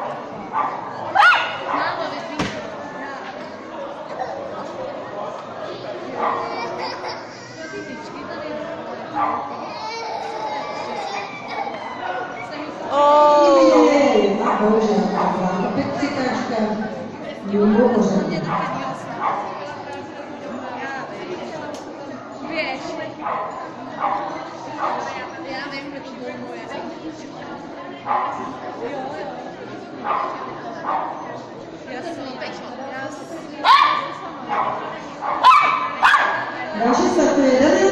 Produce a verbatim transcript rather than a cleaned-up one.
Bože, opět přikážka. Bože. Víš. Já vím, že to bylo moje. Jo, jo. Já jsem já jsem Další startuje